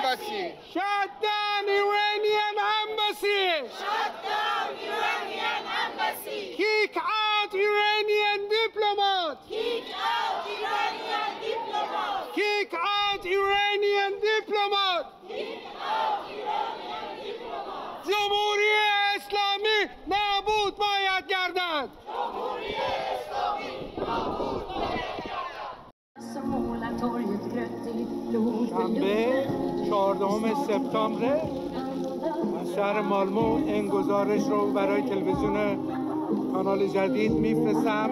democracy. Shut down Iranian embassy. Shut down Iranian embassy. Kick out Iranian diplomat. Kick out Iranian diplomat. Kick out Iranian diplomat. Kick out Iranian diplomat. جمهوری اسلامی نابود باید گردد. جمهوری اسلامی نابود باید گردد. شنبه 14 سپتامبر از شهر مالمو این گزارش رو برای تلویزیون کانال جدید میفرستم.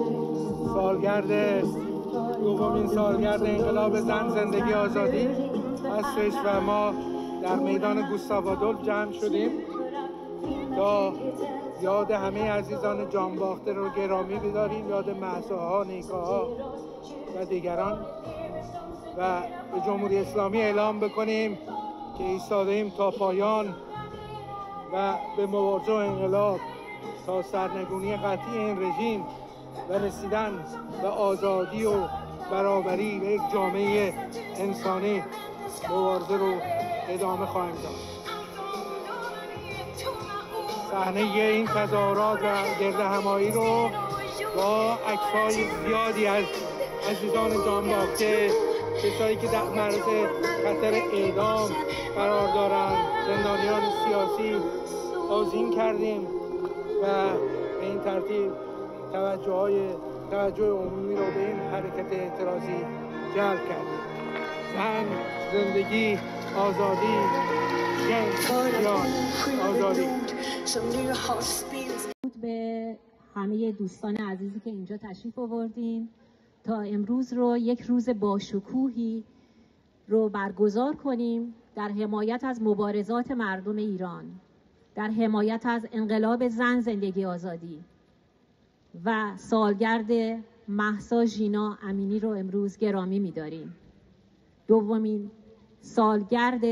دومین سالگرد انقلاب زن زندگی آزادی هستش و ما در میدان گوستاو آدولف جمع شدیم تا یاد همه عزیزان جانباخته رو گرامی بداریم، یاد مهساها، نیکاها و دیگران و به جمهوری اسلامی اعلام بکنیم که ایستاده‌ایم تا پایان و به مبارزه و انقلاب تا سرنگونی قطعی این رژیم و رسیدن به آزادی و برابری و یک جامعه انسانی مبارزه رو ادامه خواهیم داد. صحنه این تظاهرات و گردهمایی رو با عکس‌های زیادی از عزیزان جانباخته، کسایی که در معرض خطر اعدام قرار دارند، زندانیان سیاسی آذین کردیم و به این ترتیب توجه عمومی رو به این حرکت اعتراضی جلب کردیم. زن، زندگی، آزادی، آزادی. به همه دوستان عزیزی که اینجا تشریف آوردین تا امروز رو یک روز باشکوهی رو برگزار کنیم در حمایت از مبارزات مردم ایران، در حمایت از انقلاب زن زندگی آزادی و سالگرد مهسا ژینا امینی رو امروز گرامی می‌داریم. دومین سالگرد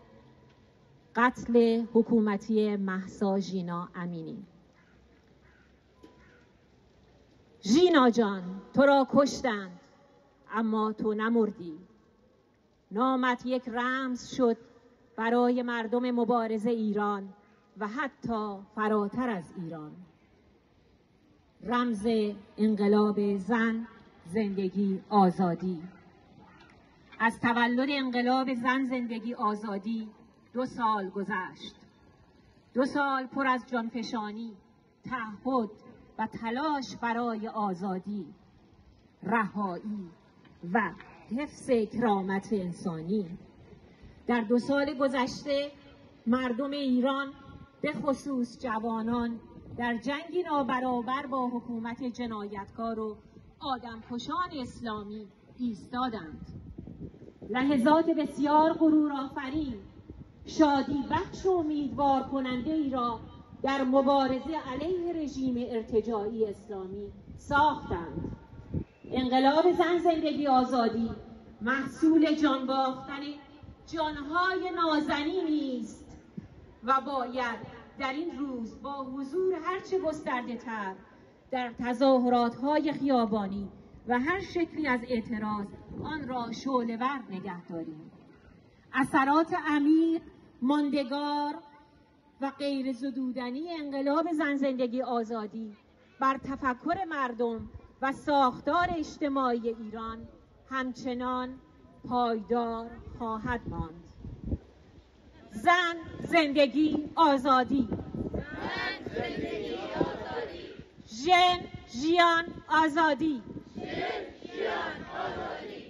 قتل حکومتی مهسا ژینا امینی. ژینا جان، تو را کشتند اما تو نمردی. نامت یک رمز شد برای مردم مبارز ایران و حتی فراتر از ایران. رمز انقلاب زن زندگی آزادی. از تولد انقلاب زن زندگی آزادی 2 سال گذشت. 2 سال پر از جانفشانی، تعهد و تلاش برای آزادی، رهایی و حفظ کرامت انسانی. در 2 سال گذشته مردم ایران به خصوص جوانان در جنگی نابرابر با حکومت جنایتکار و آدمکشان اسلامی ایستادند. لحظات بسیار غرورآفرین، شادی بخش و امیدوار کننده ای را در مبارزه علیه رژیم ارتجاعی اسلامی ساختند. انقلاب زن زندگی آزادی محصول جان باختن جانهای نازنینی است و باید در این روز با حضور هرچه گسترده تر در تظاهرات‌های خیابانی و هر شکلی از اعتراض آن را شعله‌ور نگه داریم. اثرات عمیق، ماندگار و غیر زدودنی انقلاب زن زندگی آزادی بر تفکر مردم و ساختار اجتماعی ایران همچنان پایدار خواهد ماند. زن زندگی آزادی. زن زندگی آزادی. ژن ژیان آزادی. ژن ژیان آزادی.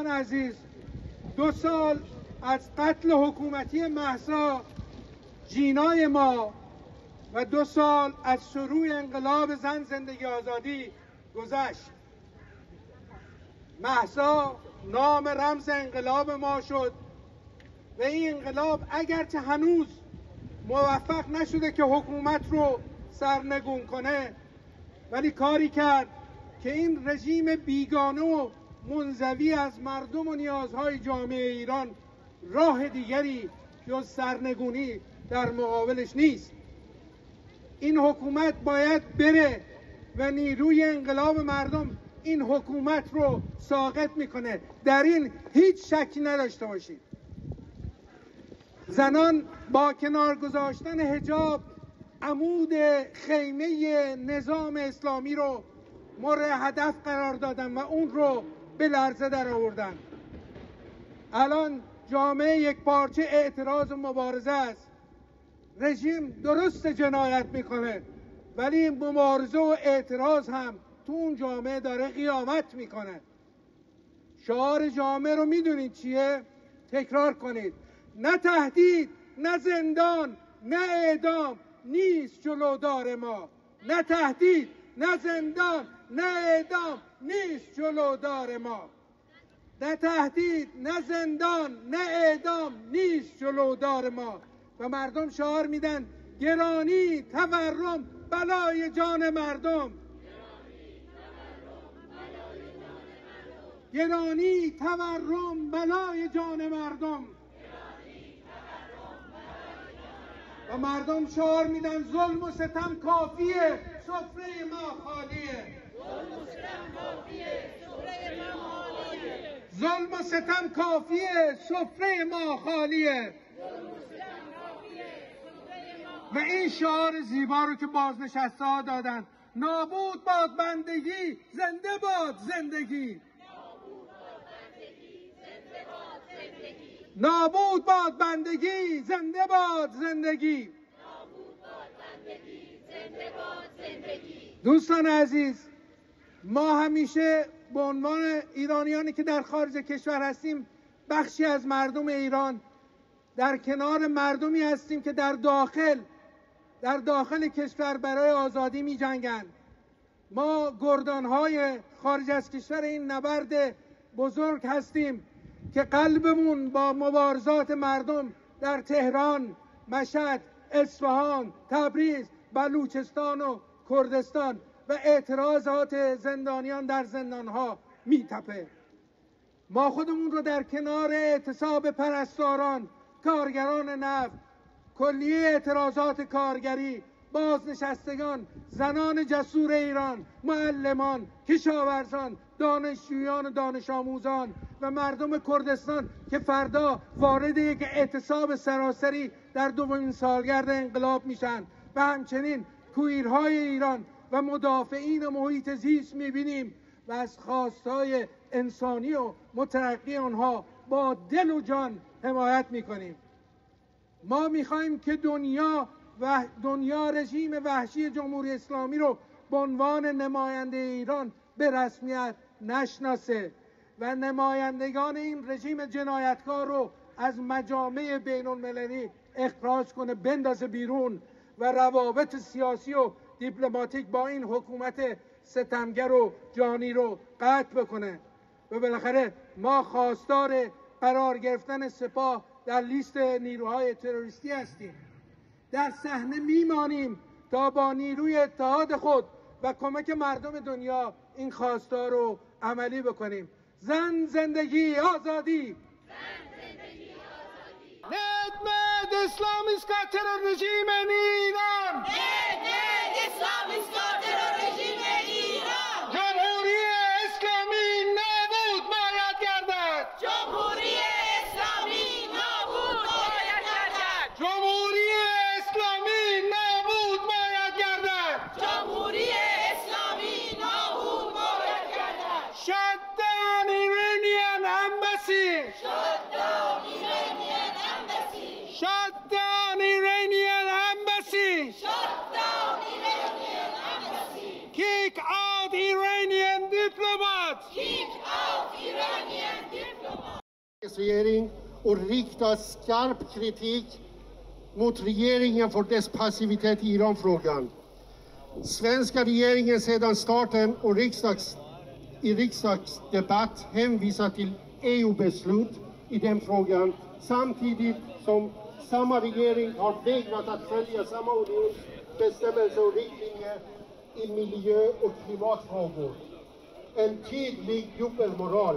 دوستان عزیز، 2 سال از قتل حکومتی مهسا جینای ما و 2 سال از شروع انقلاب زن زندگی آزادی گذشت. مهسا نام رمز انقلاب ما شد و این انقلاب اگرچه هنوز موفق نشده که حکومت رو سرنگون کنه، ولی کاری کرد که این رژیم بیگانه و منزوی از مردم و نیازهای جامعه ایران راه دیگری جز سرنگونی در مقابلش نیست. این حکومت باید بره و نیروی انقلاب مردم این حکومت رو ساقط میکنه، در این هیچ شکی نداشته باشید. زنان با کنار گذاشتن حجاب عمود خیمه نظام اسلامی رو مورد هدف قرار دادن و اون رو به لرزه در آوردن. الان جامعه یک پارچه اعتراض و مبارزه است. رژیم درست جنایت میکنه، ولی مبارزه و اعتراض هم تو اون جامعه داره قیامت میکنه. شعار جامعه رو میدونید چیه؟ تکرار کنید: نه تهدید، نه زندان، نه اعدام نیست جلودار ما. نه تهدید، نه زندان، نه اعدام نیست جلودار ما. نه تهدید، نه زندان، نه اعدام نیست جلودار ما. و مردم شعار میدن: گرانی، تورم، بلای جان مردم. گرانی، تورم، بلای جان مردم. و مردم شعار میدن: ظلم و ستم کافیه، سفره ما خالیه. ظلم و ستم کافیه، سفره ما خالیه. و این شعار زیبا رو که بازنشسته ها دادن: نابود باد بندگی، زنده باد زندگی. نابود باد بندگی، زنده باد زندگی. دوستان عزیز، ما همیشه به عنوان ایرانیانی که در خارج کشور هستیم، بخشی از مردم ایران، در کنار مردمی هستیم که در داخل کشور برای آزادی می جنگند. ما گردانهای خارج از کشور این نبرد بزرگ هستیم که قلبمون با مبارزات مردم در تهران، مشهد، اصفهان، تبریز، بلوچستان و کردستان و اعتراضات زندانیان در زندانها میتپه. ما خودمون رو در کنار اعتصاب پرستاران، کارگران نفت، کلیه اعتراضات کارگری، بازنشستگان، زنان جسور ایران، معلمان، کشاورزان، دانشجویان و دانش آموزان و مردم کردستان که فردا وارد یک اعتصاب سراسری در 2مین سالگرد انقلاب میشن و همچنین کویرهای ایران و مدافعین محیط زیست میبینیم و از خواستهای انسانی و مترقی آنها با دل و جان حمایت میکنیم. ما میخوایم که دنیا رژیم وحشی جمهوری اسلامی رو به عنوان نماینده ایران به رسمیت نشناسه و نمایندگان این رژیم جنایتکار رو از مجامع بین المللی اخراج کنه، بندازه بیرون و روابط سیاسی و دیپلماتیک با این حکومت ستمگر و جانی رو قطع بکنه. و بالاخره ما خواستار قرار گرفتن سپاه در لیست نیروهای تروریستی هستیم. در صحنه میمانیم تا با نیروی اتحاد خود و کمک مردم دنیا این خواستار رو عملی بکنیم. زن، زندگی، آزادی. Net med islamiska terrorregimen i Iran! Net med islamiska terrorregimen i Iran! جمهوری اسلامی نابود باید گردد! جمهوری اسلامی نابود باید گردد! جمهوری اسلامی نابود باید گردد! جمهوری اسلامی نابود باید گردد! Shut down Iranian embassy! Shut down Iranian embassy! Shut down Iranian embassy! samarbetsregering och rikta skarp kritik mot regeringen för dess passivitet i Iranfrågan. Svenska regeringen sedan starten och riksdagsdebatt hänvisar till EU-beslut i den frågan, samtidigt som samma regering har vägrat att följa samma unions bestämmelser och riktlinjer i miljö- och klimatfrågor. En tydlig dubbelmoral.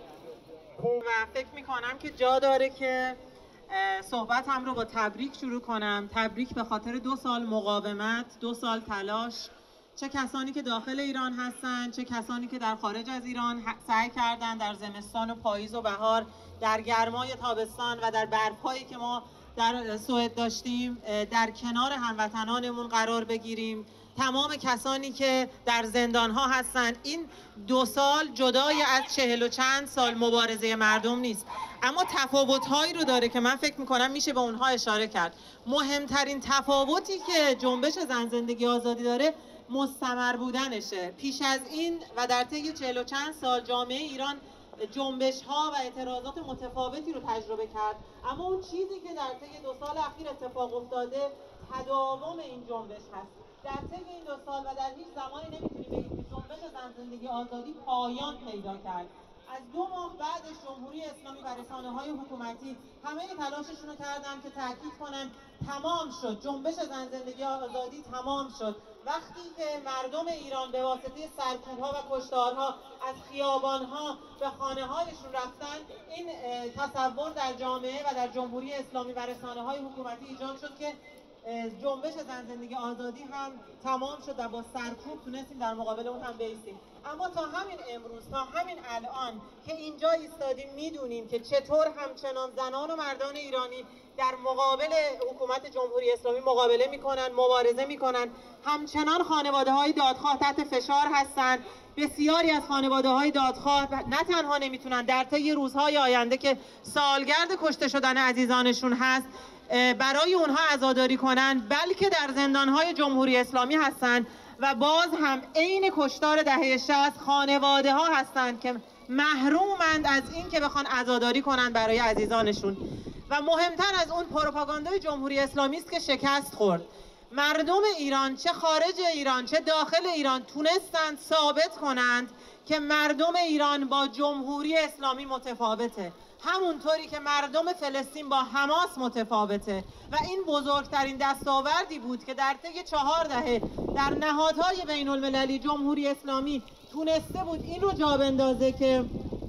و فکر میکنم که جا داره که صحبتم رو با تبریک شروع کنم. تبریک به خاطر 2 سال مقاومت، 2 سال تلاش، چه کسانی که داخل ایران هستن، چه کسانی که در خارج از ایران سعی کردن در زمستان و پاییز و بهار، در گرمای تابستان و در برف‌هایی که ما در سوئد داشتیم در کنار هموطنانمون قرار بگیریم. تمام کسانی که در زندان‌ها هستن. این 2 سال جدای از 40 و چند سال مبارزه مردم نیست، اما تفاوت‌هایی رو داره که من فکر می‌کنم میشه به اونها اشاره کرد. مهمترین تفاوتی که جنبش زن زندگی آزادی داره مستمر بودنشه. پیش از این و در طی 40 و چند سال جامعه ایران جنبش‌ها و اعتراضات متفاوتی رو تجربه کرد، اما اون چیزی که در طی 2 سال اخیر اتفاق افتاده تداوم این جنبش هست. در طی این 2 سال و در هیچ زمانی نمیتونیم بگیم که جنبش زن زندگی آزادی پایان پیدا کرد. از 2 ماه بعدش جمهوری اسلامی و رسانه‌های حکومتی همه تلاششون رو کردن که تاکید کنن تمام شد، جنبش زن زندگی آزادی تمام شد. وقتی که مردم ایران به واسطه سرکوب‌ها و کشتارها از خیابان‌ها به خانه‌هایشون رفتن، این تصور در جامعه و در جمهوری اسلامی و رسانه‌های حکومتی ایجاد شد که جنبش زن زندگی آزادی هم تمام شد و با سرکوب تونستیم در مقابل اون هم بایستیم. اما تا همین امروز، تا همین الان که اینجا ایستادیم میدونیم که چطور همچنان زنان و مردان ایرانی در مقابل حکومت جمهوری اسلامی مقابله میکنن، مبارزه میکنن. همچنان خانواده‌های دادخواه تحت فشار هستن. بسیاری از خانواده‌های دادخواه نه تنها نمیتونن در طی روزهای آینده که سالگرد کشته شدن عزیزانشون هست برای اونها عزاداری کنن، بلکه در زندان‌های جمهوری اسلامی هستن و باز هم عین کشتار دهه 60 خانواده‌ها هستند که محرومند از این که بخوان عزاداری کنن برای عزیزانشون. و مهمتر از اون پروپاگاندای جمهوری اسلامی است که شکست خورد. مردم ایران چه خارج ایران چه داخل ایران تونستند ثابت کنند که مردم ایران با جمهوری اسلامی متفاوته، همونطوری که مردم فلسطین با حماس متفاوته. و این بزرگترین دستاوردی بود که در طی 4 دهه در نهادهای بین المللی جمهوری اسلامی تونسته بود این رو جا بندازه که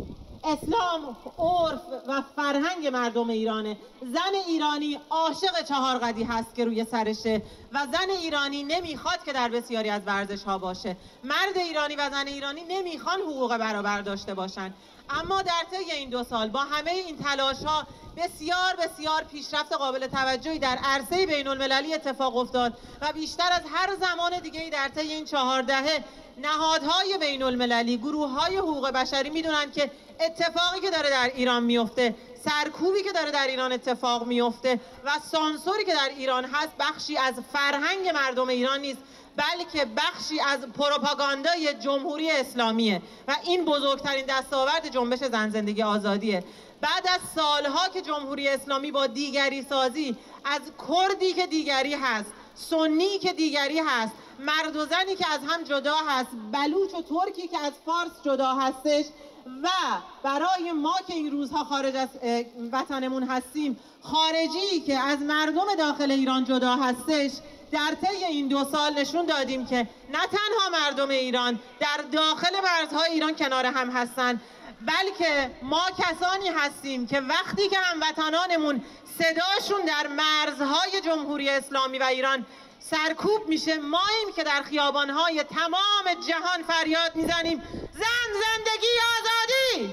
اسلام عرف و فرهنگ مردم ایرانه. زن ایرانی عاشق 4 قدی هست که روی سرشه و زن ایرانی نمیخواد که در بسیاری از ورزش‌ها باشه. مرد ایرانی و زن ایرانی نمیخوان حقوق برابر داشته باشن. اما در طی این 2 سال با همه این تلاش‌ها بسیار پیشرفت قابل توجهی در عرصه بین المللی اتفاق افتاد و بیشتر از هر زمان دیگه‌ای در طی این 4 دهه نهادهای بین المللی، گروه‌های حقوق بشری میدونن که اتفاقی که داره در ایران میفته، سرکوبی که داره در ایران اتفاق میفته و سانسوری که در ایران هست بخشی از فرهنگ مردم ایران نیست، بلکه بخشی از پروپاگاندای جمهوری اسلامیه و این بزرگترین دستاورد جنبش زن زندگی آزادیه. بعد از سالها که جمهوری اسلامی با دیگری سازی از کردی که دیگری هست، سنی که دیگری هست، مرد و زنی که از هم جدا هست، بلوچ و ترکی که از فارس جدا هستش و برای ما که این روزها خارج از وطنمون هستیم خارجی که از مردم داخل ایران جدا هستش، در طی این 2 سال نشون دادیم که نه تنها مردم ایران در داخل مرزهای ایران کنار هم هستن، بلکه ما کسانی هستیم که وقتی که هموطنانمون صداشون در مرزهای جمهوری اسلامی و ایران سرکوب میشه، ماییم که در خیابانهای تمام جهان فریاد میزنیم زن زندگی آزادی،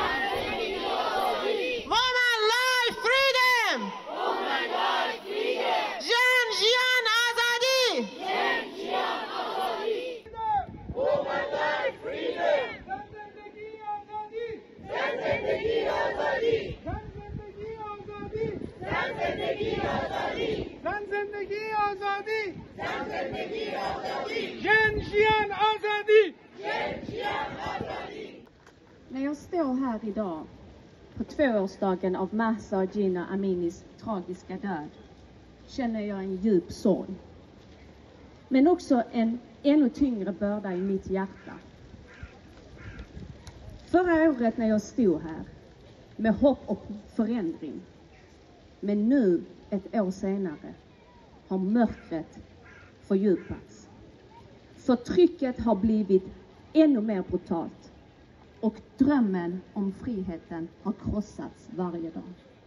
woman life freedom، ژن ژیان آزادی، woman life freedom، زن زندگی آزادی، زن زندگی آزادی، زن زندگی آزادی، زن زندگی آزادی، ژن ژیان آزادی. ژن ژیان آزادی. När jag står här idag på 2-årsdagen av Mahsa Jina Aminis tragiska död känner jag en djup sorg. Men också en ännu tyngre börda i mitt hjärta. Förra året när jag stod här med hopp och förändring, men nu ett år senare har mörkret fördjupats. Förtrycket har blivit ännu mer brutalt och drömmen om friheten har krossats varje dag.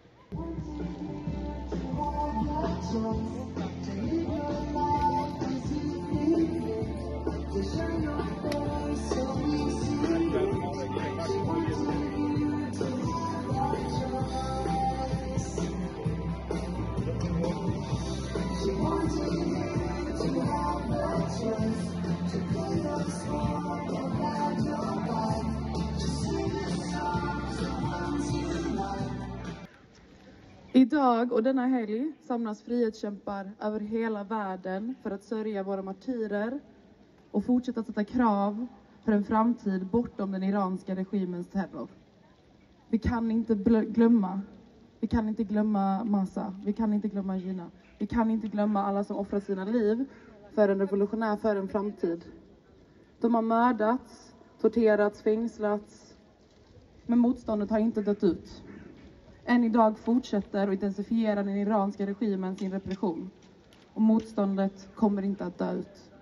Idag och denna helg samlas frihetskämpar över hela världen för att sörja våra martyrer och fortsätta sätta krav för en framtid bortom den iranska regimens terror. Vi kan inte glömma. Vi kan inte glömma Mahsa. Vi kan inte glömma Jina. Vi kan inte glömma alla som offrar sina liv för en revolutionär, för en framtid. De har mördats, torterats, fängslats. Men motståndet har inte dött ut. Än idag fortsätter och intensifierar den iranska regimen sin repression. Och motståndet kommer inte att dö ut.